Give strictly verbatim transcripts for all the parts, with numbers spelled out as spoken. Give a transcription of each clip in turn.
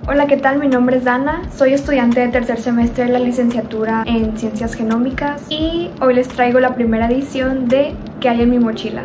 Hola, ¿qué tal? Mi nombre es Dana, soy estudiante de tercer semestre de la licenciatura en Ciencias Genómicas y hoy les traigo la primera edición de ¿Qué hay en mi mochila?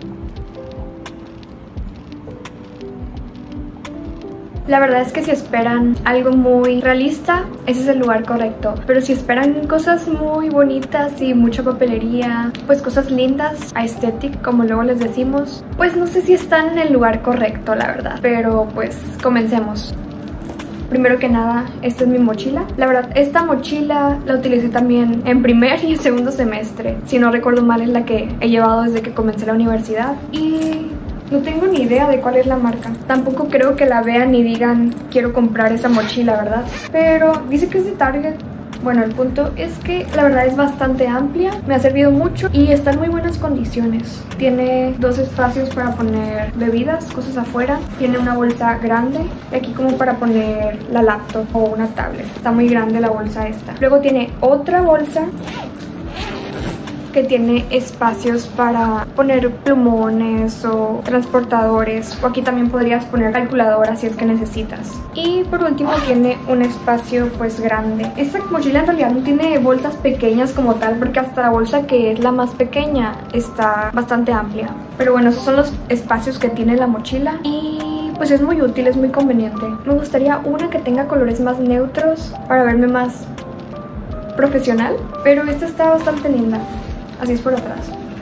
La verdad es que si esperan algo muy realista, ese es el lugar correcto. Pero si esperan cosas muy bonitas y mucha papelería, pues cosas lindas, aesthetic, como luego les decimos, pues no sé si están en el lugar correcto, la verdad. Pero pues comencemos. Primero que nada, esta es mi mochila. La verdad, esta mochila la utilicé también en primer y segundo semestre. Si no recuerdo mal, es la que he llevado desde que comencé la universidad. Y no tengo ni idea de cuál es la marca. Tampoco creo que la vean y digan quiero comprar esa mochila, ¿verdad? Pero dice que es de Target. Bueno, el punto es que la verdad es bastante amplia, me ha servido mucho y está en muy buenas condiciones. Tiene dos espacios para poner bebidas, cosas afuera. Tiene una bolsa grande y aquí como para poner la laptop o una tablet. Está muy grande la bolsa esta. Luego tiene otra bolsa que tiene espacios para poner plumones o transportadores, o aquí también podrías poner calculadora si es que necesitas. Y por último tiene un espacio pues grande. Esta mochila en realidad no tiene bolsas pequeñas como tal, porque hasta la bolsa que es la más pequeña está bastante amplia. Pero bueno, esos son los espacios que tiene la mochila y pues es muy útil, es muy conveniente. Me gustaría una que tenga colores más neutros para verme más profesional, pero esta está bastante linda. Así es por atrás.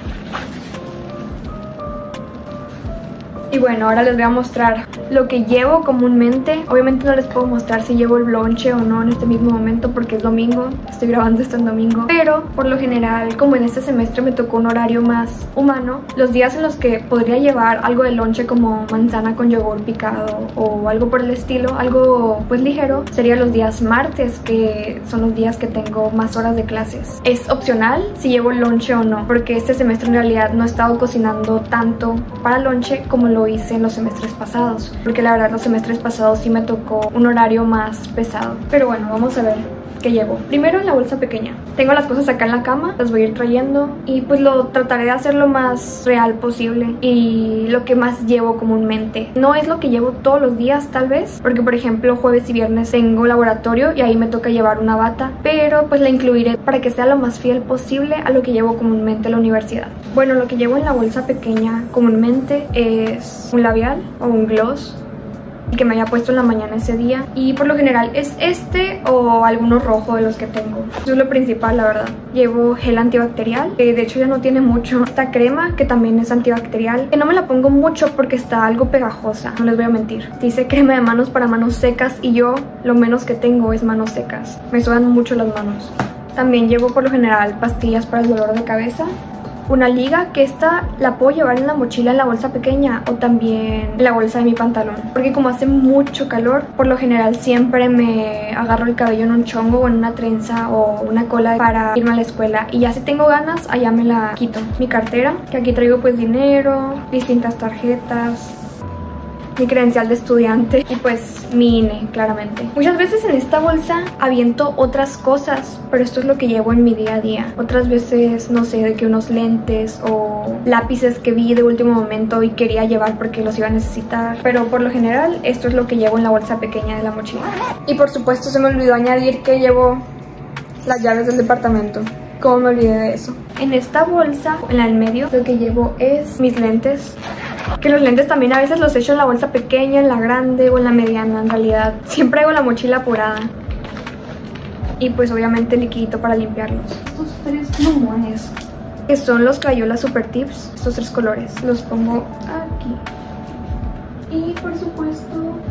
Y bueno, ahora les voy a mostrar lo que llevo comúnmente. Obviamente no les puedo mostrar si llevo el lonche o no en este mismo momento porque es domingo. Estoy grabando esto en domingo. Pero por lo general, como en este semestre me tocó un horario más humano, los días en los que podría llevar algo de lonche como manzana con yogur picado o algo por el estilo, algo pues ligero, serían los días martes, que son los días que tengo más horas de clases. Es opcional si llevo el lonche o no, porque este semestre en realidad no he estado cocinando tanto para lonche como lo hice en los semestres pasados, porque la verdad los semestres pasados sí me tocó un horario más pesado. Pero bueno, vamos a ver qué llevo. Primero en la bolsa pequeña. Tengo las cosas acá en la cama, las voy a ir trayendo y pues lo trataré de hacer lo más real posible y lo que más llevo comúnmente. No es lo que llevo todos los días tal vez, porque por ejemplo jueves y viernes tengo laboratorio y ahí me toca llevar una bata, pero pues la incluiré para que sea lo más fiel posible a lo que llevo comúnmente en la universidad. Bueno, lo que llevo en la bolsa pequeña comúnmente es un labial o un gloss que me haya puesto en la mañana ese día, y por lo general es este o alguno rojo de los que tengo. Eso es lo principal, la verdad. Llevo gel antibacterial, que de hecho ya no tiene mucho. Esta crema, que también es antibacterial, que no me la pongo mucho porque está algo pegajosa, no les voy a mentir. Dice crema de manos para manos secas y yo lo menos que tengo es manos secas. Me sudan mucho las manos. También llevo por lo general pastillas para el dolor de cabeza. Una liga, que esta la puedo llevar en la mochila en la bolsa pequeña o también en la bolsa de mi pantalón, porque como hace mucho calor, por lo general siempre me agarro el cabello en un chongo o en una trenza o una cola para irme a la escuela, y ya si tengo ganas allá me la quito. Mi cartera, que aquí traigo pues dinero, distintas tarjetas, mi credencial de estudiante y pues mi I N E, claramente. Muchas veces en esta bolsa aviento otras cosas, pero esto es lo que llevo en mi día a día. Otras veces, no sé, de que unos lentes o lápices que vi de último momento y quería llevar porque los iba a necesitar, pero por lo general esto es lo que llevo en la bolsa pequeña de la mochila. Y por supuesto se me olvidó añadir que llevo las llaves del departamento. ¿Cómo me olvidé de eso? En esta bolsa, en la del medio, lo que llevo es mis lentes. Que los lentes también a veces los echo en la bolsa pequeña, en la grande o en la mediana. En realidad siempre hago la mochila apurada. Y pues obviamente liquidito para limpiarlos. Estos tres plumones, que son los Crayola Super Tips, estos tres colores, los pongo aquí. Y por supuesto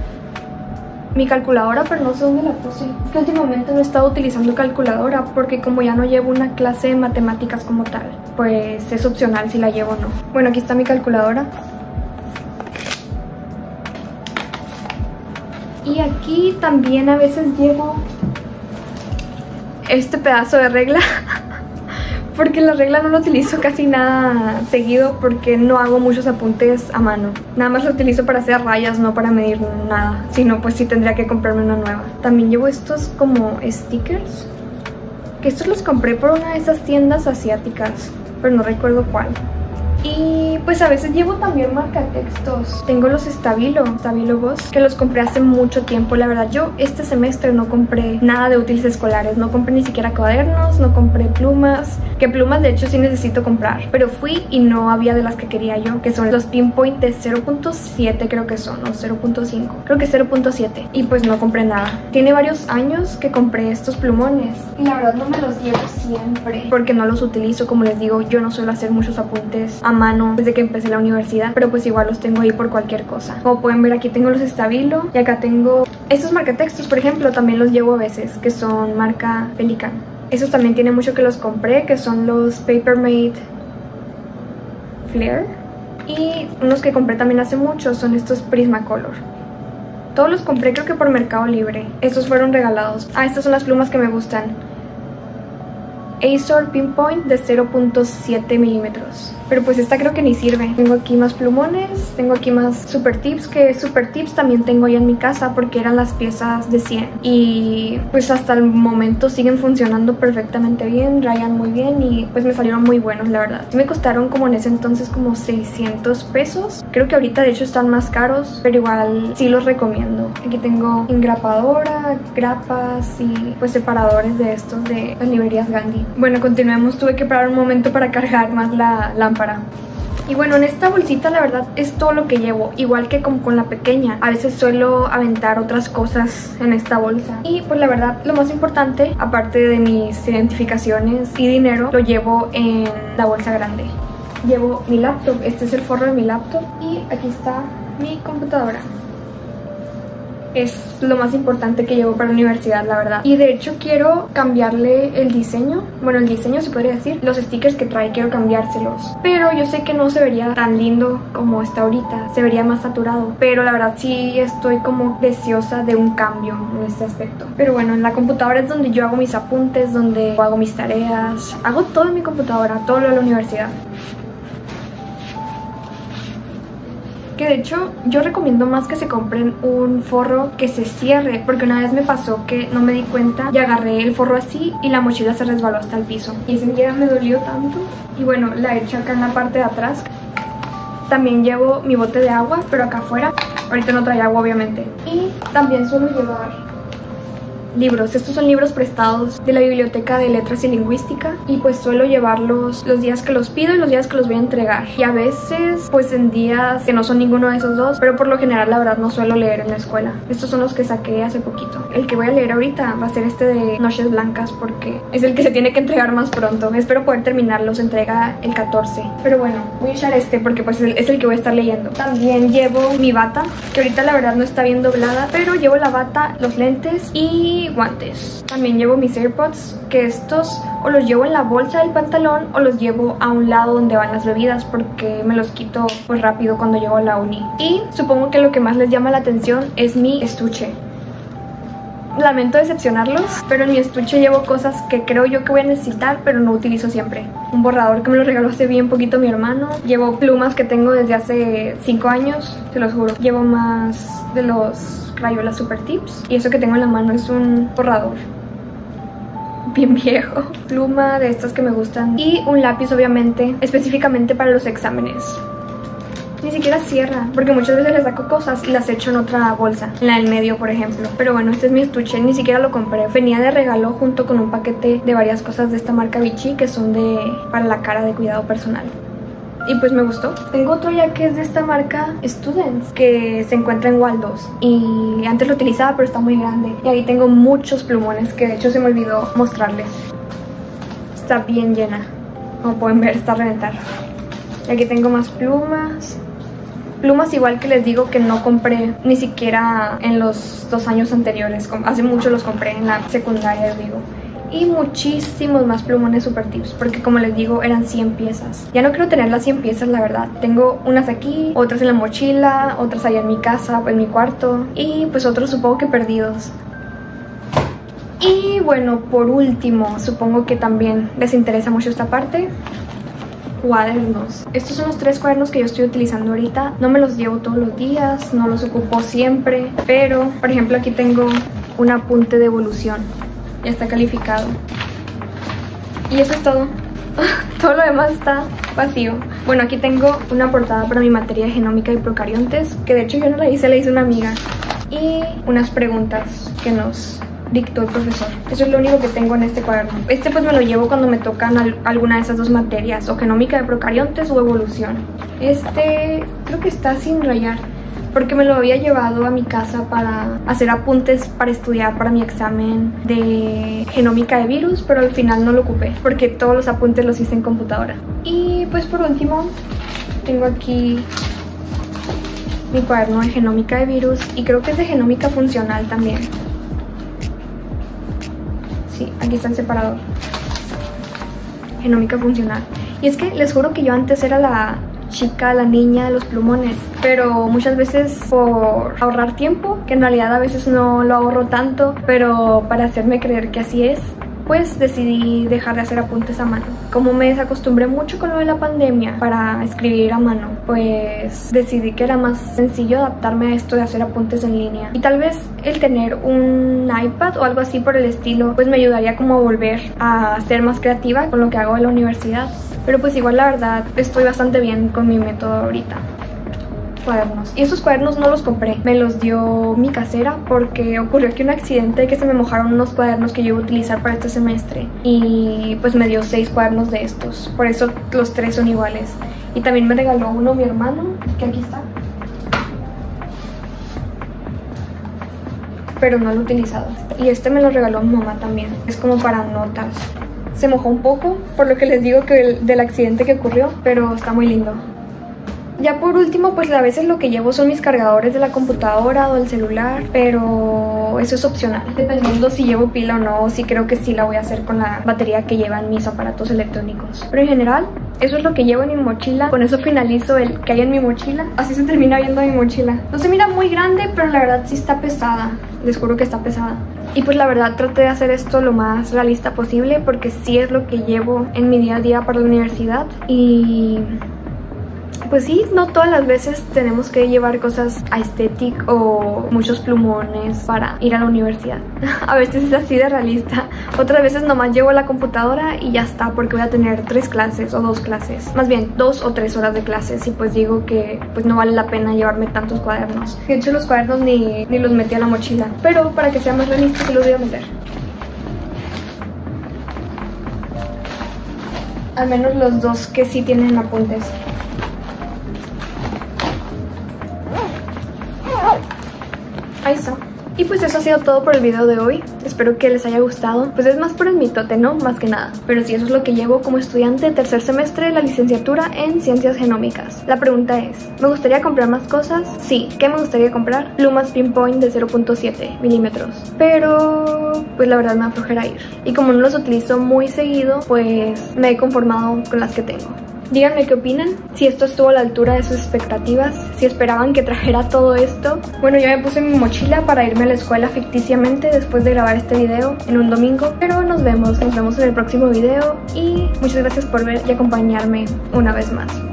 mi calculadora, pero no sé dónde la puse. Es que últimamente no he estado utilizando calculadora porque como ya no llevo una clase de matemáticas como tal, pues es opcional si la llevo o no. Bueno, aquí está mi calculadora. Y aquí también a veces llevo este pedazo de regla porque la regla no lo utilizo casi nada seguido porque no hago muchos apuntes a mano. Nada más lo utilizo para hacer rayas, no para medir nada. Si no, pues sí tendría que comprarme una nueva. También llevo estos como stickers, que estos los compré por una de esas tiendas asiáticas, pero no recuerdo cuál. Y pues a veces llevo también marcatextos. Tengo los Stabilo, Stabilo Boss, que los compré hace mucho tiempo. La verdad, yo este semestre no compré nada de útiles escolares. No compré ni siquiera cuadernos, no compré plumas. Que plumas de hecho sí necesito comprar, pero fui y no había de las que quería yo, que son los Pinpoint de cero punto siete, creo que son, o cero punto cinco, creo que cero punto siete, y pues no compré nada. Tiene varios años que compré estos plumones y la verdad no me los llevo siempre porque no los utilizo. Como les digo, yo no suelo hacer muchos apuntes a mano desde que empecé la universidad, pero pues igual los tengo ahí por cualquier cosa. Como pueden ver, aquí tengo los Stabilo y acá tengo estos marcatextos, por ejemplo, también los llevo a veces, que son marca Pelican. Esos también tiene mucho que los compré, que son los Papermate Flair. Y unos que compré también hace mucho son estos Prismacolor. Todos los compré creo que por Mercado Libre. Estos fueron regalados. Ah, estas son las plumas que me gustan. Azor Pinpoint de cero punto siete milímetros. Pero pues esta creo que ni sirve. Tengo aquí más plumones, tengo aquí más Super Tips, que Super Tips también tengo ahí en mi casa porque eran las piezas de cien. Y pues hasta el momento siguen funcionando perfectamente bien, rayan muy bien y pues me salieron muy buenos, la verdad. Me costaron como en ese entonces como seiscientos pesos. Creo que ahorita de hecho están más caros, pero igual sí los recomiendo. Aquí tengo engrapadora, grapas y pues separadores de estos de las librerías Gandhi. Bueno, continuemos. Tuve que parar un momento para cargar más la lámpara. Y bueno, en esta bolsita la verdad es todo lo que llevo, igual que como con la pequeña. A veces suelo aventar otras cosas en esta bolsa. Y pues la verdad lo más importante, aparte de mis identificaciones y dinero, lo llevo en la bolsa grande. Llevo mi laptop, este es el forro de mi laptop, y aquí está mi computadora. Es lo más importante que llevo para la universidad, la verdad. Y de hecho quiero cambiarle el diseño. Bueno, el diseño se podría decir. Los stickers que trae quiero cambiárselos. Pero yo sé que no se vería tan lindo como está ahorita. Se vería más saturado. Pero la verdad sí estoy como deseosa de un cambio en este aspecto. Pero bueno, en la computadora es donde yo hago mis apuntes, donde hago mis tareas. Hago todo en mi computadora, todo lo de la universidad. Que de hecho yo recomiendo más que se compren un forro que se cierre, porque una vez me pasó que no me di cuenta y agarré el forro así y la mochila se resbaló hasta el piso y ese día me dolió tanto. Y bueno, la he hecho acá en la parte de atrás. También llevo mi bote de agua, pero acá afuera. Ahorita no trae agua obviamente. Y también suelo llevar libros. Estos son libros prestados de la Biblioteca de Letras y Lingüística y pues suelo llevarlos los días que los pido y los días que los voy a entregar. Y a veces pues en días que no son ninguno de esos dos, pero por lo general la verdad no suelo leer en la escuela. Estos son los que saqué hace poquito. El que voy a leer ahorita va a ser este de Noches Blancas porque es el que se tiene que entregar más pronto. Espero poder terminarlo, se entrega el catorce. Pero bueno, voy a echar este porque pues es el que voy a estar leyendo. También llevo mi bata, que ahorita la verdad no está bien doblada, pero llevo la bata, los lentes y guantes. También llevo mis AirPods, que estos o los llevo en la bolsa del pantalón o los llevo a un lado donde van las bebidas porque me los quito pues rápido cuando llego a la uni. Y supongo que lo que más les llama la atención es mi estuche. Lamento decepcionarlos, pero en mi estuche llevo cosas que creo yo que voy a necesitar, pero no utilizo siempre. Un borrador que me lo regaló hace bien poquito mi hermano. Llevo plumas que tengo desde hace cinco años, se los juro. Llevo más de los Crayola Super Tips. Y eso que tengo en la mano es un borrador bien viejo. Pluma de estas que me gustan. Y un lápiz obviamente, específicamente para los exámenes. Ni siquiera cierra, porque muchas veces le saco cosas y las echo en otra bolsa, en la del medio por ejemplo. Pero bueno, este es mi estuche, ni siquiera lo compré. Venía de regalo junto con un paquete de varias cosas de esta marca Vichy, que son de para la cara, de cuidado personal. Y pues me gustó. Tengo otro ya que es de esta marca Students, que se encuentra en Waldos. Y antes lo utilizaba, pero está muy grande. Y ahí tengo muchos plumones, que de hecho se me olvidó mostrarles. Está bien llena. Como pueden ver, está a reventar. Y aquí tengo más plumas. Plumas igual que les digo que no compré ni siquiera en los dos años anteriores. Hace mucho los compré en la secundaria, digo. Y muchísimos más plumones Super Tips, porque como les digo eran cien piezas. Ya no quiero tener las cien piezas, la verdad. Tengo unas aquí, otras en la mochila, otras allá en mi casa, en mi cuarto, y pues otros supongo que perdidos. Y bueno, por último, supongo que también les interesa mucho esta parte: cuadernos. Estos son los tres cuadernos que yo estoy utilizando ahorita. No me los llevo todos los días, no los ocupo siempre, pero por ejemplo aquí tengo un apunte de evolución. Ya está calificado. Y eso es todo. Todo lo demás está vacío. Bueno, aquí tengo una portada para mi materia de genómica y procariontes, que de hecho yo no la hice, la hice una amiga. Y unas preguntas que nos dictó el profesor. Eso es lo único que tengo en este cuaderno. Este pues me lo llevo cuando me tocan al alguna de esas dos materias, o genómica de procariontes o evolución. Este creo que está sin rayar, porque me lo había llevado a mi casa para hacer apuntes para estudiar para mi examen de genómica de virus, pero al final no lo ocupé porque todos los apuntes los hice en computadora. Y pues por último tengo aquí mi cuaderno de genómica de virus, y creo que es de genómica funcional también. Sí, aquí está el separador. Genómica funcional. Y es que les juro que yo antes era la chica, la niña de los plumones, pero muchas veces por ahorrar tiempo, que en realidad a veces no lo ahorro tanto, pero para hacerme creer que así es, pues decidí dejar de hacer apuntes a mano. Como me desacostumbré mucho con lo de la pandemia para escribir a mano, pues decidí que era más sencillo adaptarme a esto de hacer apuntes en línea. Y tal vez el tener un iPad o algo así por el estilo, pues me ayudaría como a volver a ser más creativa con lo que hago en la universidad. Pero pues igual la verdad estoy bastante bien con mi método ahorita. Cuadernos. Y esos cuadernos no los compré, me los dio mi casera porque ocurrió aquí un accidente de que se me mojaron unos cuadernos que yo iba a utilizar para este semestre, y pues me dio seis cuadernos de estos, por eso los tres son iguales. Y también me regaló uno mi hermano, que aquí está, pero no lo he utilizado. Y este me lo regaló mi mamá también, es como para notas. Se mojó un poco, por lo que les digo que el, del accidente que ocurrió, pero está muy lindo. Ya por último, pues a veces lo que llevo son mis cargadores de la computadora o del celular, pero eso es opcional, dependiendo si llevo pila o no, o si creo que sí la voy a hacer con la batería que llevan mis aparatos electrónicos. Pero en general, eso es lo que llevo en mi mochila. Con eso finalizo el que hay en mi mochila. Así se termina viendo mi mochila. No se mira muy grande, pero la verdad sí está pesada. Les juro que está pesada. Y pues la verdad traté de hacer esto lo más realista posible, porque sí es lo que llevo en mi día a día para la universidad. Y pues sí, no todas las veces tenemos que llevar cosas aesthetic o muchos plumones para ir a la universidad. A veces es así de realista. Otras veces nomás llevo la computadora y ya está, porque voy a tener tres clases o dos clases. Más bien, dos o tres horas de clases, y pues digo que pues no vale la pena llevarme tantos cuadernos. De hecho, los cuadernos ni, ni los metí a la mochila, pero para que sea más realista sí los voy a meter. Al menos los dos que sí tienen apuntes. Ahí está. Y pues eso ha sido todo por el video de hoy. Espero que les haya gustado. Pues es más por el mitote, ¿no? Más que nada. Pero sí, eso es lo que llevo como estudiante de tercer semestre de la licenciatura en Ciencias Genómicas. La pregunta es, ¿me gustaría comprar más cosas? Sí. ¿Qué me gustaría comprar? Plumas Pinpoint de cero punto siete milímetros. Pero pues la verdad me da flojera ir. Y como no los utilizo muy seguido, pues me he conformado con las que tengo. Díganme qué opinan, si esto estuvo a la altura de sus expectativas, si esperaban que trajera todo esto. Bueno, ya me puse mi mochila para irme a la escuela ficticiamente después de grabar este video en un domingo. Pero nos vemos, nos vemos en el próximo video y muchas gracias por ver y acompañarme una vez más.